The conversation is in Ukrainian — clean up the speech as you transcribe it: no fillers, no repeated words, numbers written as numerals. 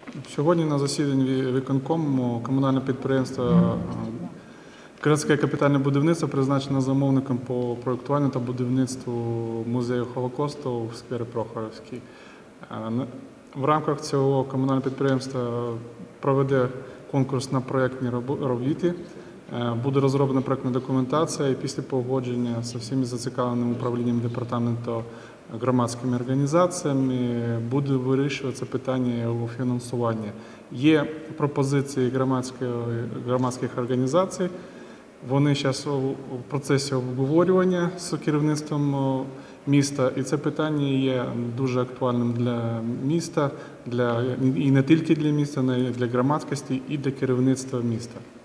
Сьогодні на засіданні виконкому комунальне підприємство «Городське капітальне будівництво» призначено замовником по проєктуванню та будівництву музею Холокосту в сквері Прохорівський. В рамках цього комунальне підприємство проведе конкурс на проєктні роботи, буде розроблена проєктна документація і після погодження з усіма зацікавленими управлінням департаменту громадськими організаціями буде вирішуватися питання його фінансування. Є пропозиції громадських організацій, вони зараз у процесі обговорювання з керівництвом міста, і це питання є дуже актуальним для міста, і не тільки для міста, але й для громадськості і для керівництва міста.